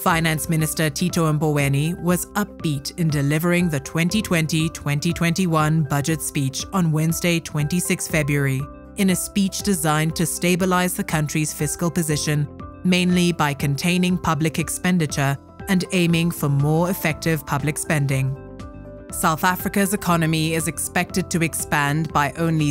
Finance Minister Tito Mboweni was upbeat in delivering the 2020-2021 budget speech on Wednesday, 26 February, in a speech designed to stabilize the country's fiscal position, mainly by containing public expenditure and aiming for more effective public spending. South Africa's economy is expected to expand by only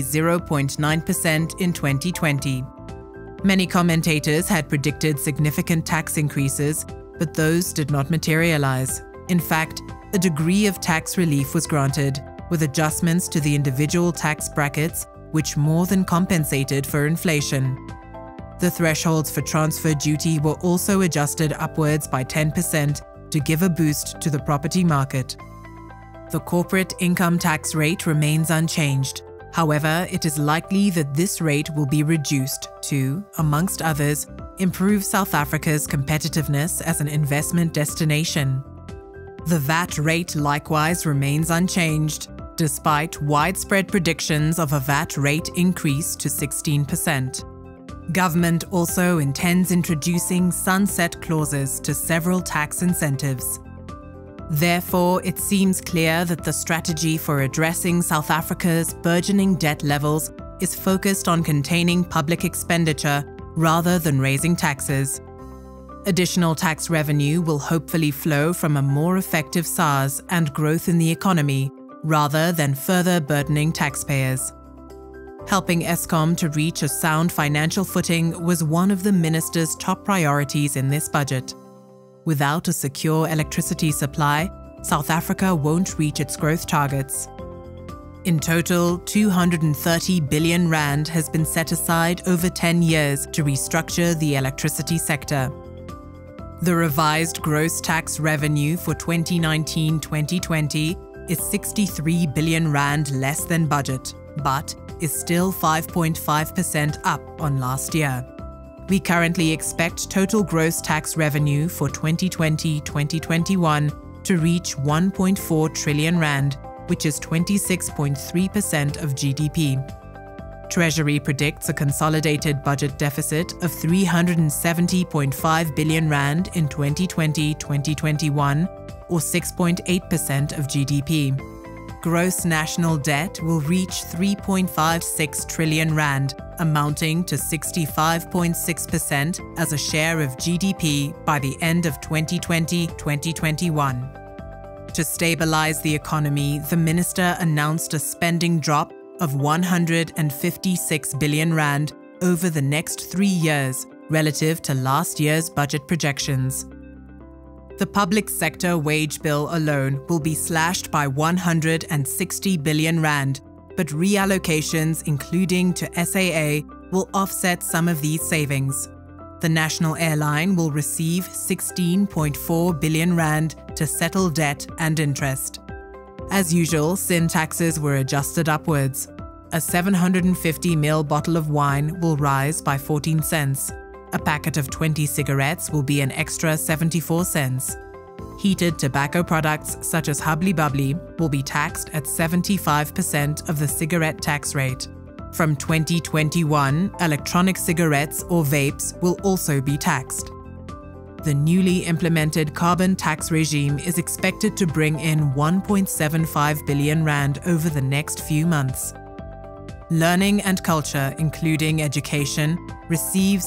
0.9% in 2020. Many commentators had predicted significant tax increases, but those did not materialize. In fact, a degree of tax relief was granted, with adjustments to the individual tax brackets, which more than compensated for inflation. The thresholds for transfer duty were also adjusted upwards by 10% to give a boost to the property market. The corporate income tax rate remains unchanged. However, it is likely that this rate will be reduced to, amongst others, improve South Africa's competitiveness as an investment destination. The VAT rate likewise remains unchanged, despite widespread predictions of a VAT rate increase to 16%. Government also intends introducing sunset clauses to several tax incentives. Therefore, it seems clear that the strategy for addressing South Africa's burgeoning debt levels is focused on containing public expenditure rather than raising taxes. Additional tax revenue will hopefully flow from a more effective SARS and growth in the economy, rather than further burdening taxpayers. Helping Eskom to reach a sound financial footing was one of the minister's top priorities in this budget. Without a secure electricity supply, South Africa won't reach its growth targets. In total, 230 billion rand has been set aside over 10 years to restructure the electricity sector. The revised gross tax revenue for 2019-2020 is 63 billion rand less than budget, but is still 5.5% up on last year. We currently expect total gross tax revenue for 2020-2021 to reach 1.4 trillion rand, which is 26.3% of GDP. Treasury predicts a consolidated budget deficit of 370.5 billion rand in 2020-2021, or 6.8% of GDP. Gross national debt will reach 3.56 trillion rand, amounting to 65.6% as a share of GDP by the end of 2020-2021. To stabilize the economy, the minister announced a spending drop of 156 billion rand over the next 3 years relative to last year's budget projections. The public sector wage bill alone will be slashed by 160 billion rand, but reallocations, including to SAA, will offset some of these savings. The national airline will receive 16.4 billion rand to settle debt and interest. As usual, sin taxes were adjusted upwards. A 750ml bottle of wine will rise by 14 cents. A packet of 20 cigarettes will be an extra 74 cents. Heated tobacco products such as Hubbly Bubbly will be taxed at 75% of the cigarette tax rate. From 2021, electronic cigarettes or vapes will also be taxed. The newly implemented carbon tax regime is expected to bring in 1.75 billion rand over the next few months. Learning and culture, including education, receives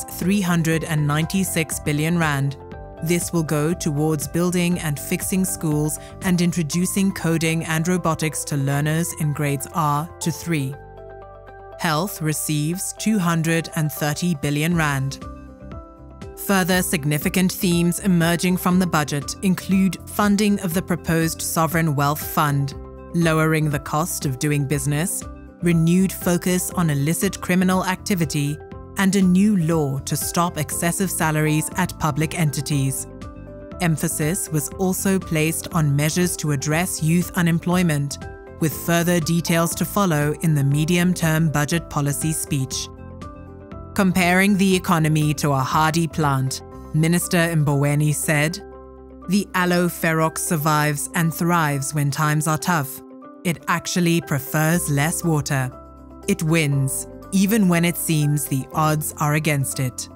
396 billion rand. This will go towards building and fixing schools and introducing coding and robotics to learners in grades R to 3. Health receives 230 billion rand. Further significant themes emerging from the budget include funding of the proposed Sovereign Wealth Fund, lowering the cost of doing business, renewed focus on illicit criminal activity, and a new law to stop excessive salaries at public entities. Emphasis was also placed on measures to address youth unemployment, with further details to follow in the medium-term budget policy speech. Comparing the economy to a hardy plant, Minister Mboweni said, "The aloe ferox survives and thrives when times are tough. It actually prefers less water. It wins, even when it seems the odds are against it."